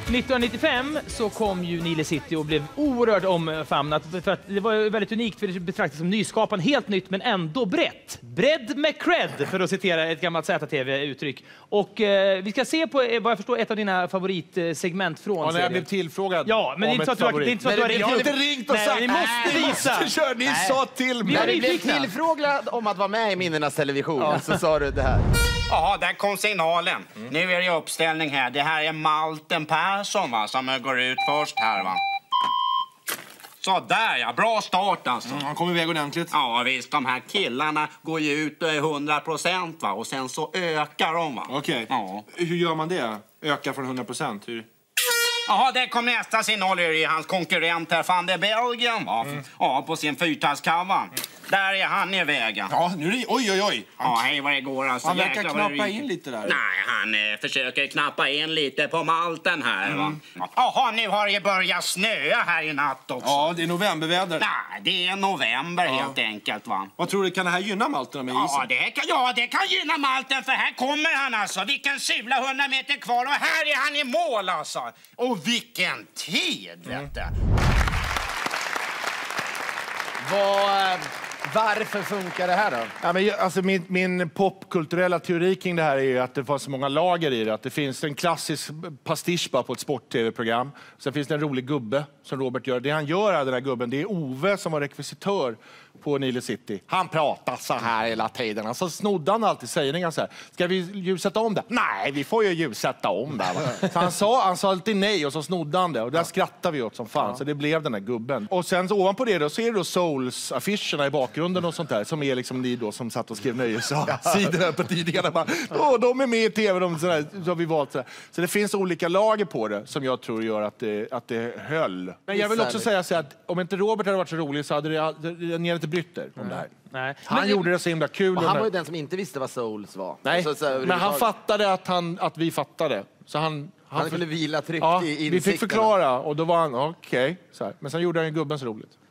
1995 så kom ju Nile City och blev oerhört omfamnat för att det var väldigt unikt för det betraktades som nyskapande, helt nytt men ändå brett. Bredd med cred, för att citera ett gammalt ZTV-uttryck. Och vi ska se på, vad jag förstår, ett av dina favoritsegment från serien. När jag blev tillfrågad. Ja, men det är inte så att jag har inte ringt och sagt. Ni måste visa. Ni sa till mig. När du blev tillfrågad om att vara med i Minnenas television så sa du det här. Ja, där kom signalen. Nu är det uppställning här. Det här är Malten Persson, va, som går ut först här, va. Så där, ja. Bra start, alltså. Han kom iväg ordentligt. Ja, visst. De här killarna går ju ut 100%, va. Och sen så ökar de, va. Okej. Ja. Hur gör man det? Öka från 100%? Hur? Jaha, där kom nästa signal. Det är hans konkurrent här, van der Belgien, va. Ja, på sin fyrtagskava. Där är han i vägen. Ja, nu är det... Oj. Ja, hej vad det går. Alltså, han verkar knappa in lite där. Nej, han försöker knappa in lite på malten här, va. Jaha, nu har det börjat snöa här i natt också. Ja, det är novemberväder. Nej, det är november helt enkelt, va. Vad tror du, kan det här gynna malten med isen? Det kan gynna malten, för här kommer han alltså. Vilken sula 100 meter kvar och här är han i mål alltså. Och vilken tid, vet du. Varför funkar det här då? Ja, men alltså min popkulturella teori kring det här är ju att det var så många lager i det. Att det finns en klassisk pastisch på ett sport-tv-program. Sen finns det en rolig gubbe som Robert gör. Det han gör, den här gubben, det är Ove som var rekvisitör på Nile City. Han pratar så här hela tiden. Alltså snodde han alltid sägningen så här. Ska vi ljussätta om det? Nej, vi får ju ljussätta om det. Så han sa alltid nej och så snodde han det. Och där skrattade vi åt som fan. Så det blev den här gubben. Och sen så ovanpå det då så är det då Souls-affischerna i bakgrunden och sånt där. Som är liksom ni då som satt och skrev nöjessidor här på tidningarna. De är med i tv, de sådär, så har vi valt sådär. Så det finns olika lager på det som jag tror gör att det höll. Men jag vill också säga så att om inte Robert hade varit så rolig så hade det ner lite brytter om det här. Nej. Han gjorde det så himla kul. Och han var ju den som inte visste vad Souls var. Nej, men han fattade att vi fattade. Så han skulle vila tryggt i insikten. Vi fick förklara och då var han okej. Men sen gjorde han ju gubben så roligt.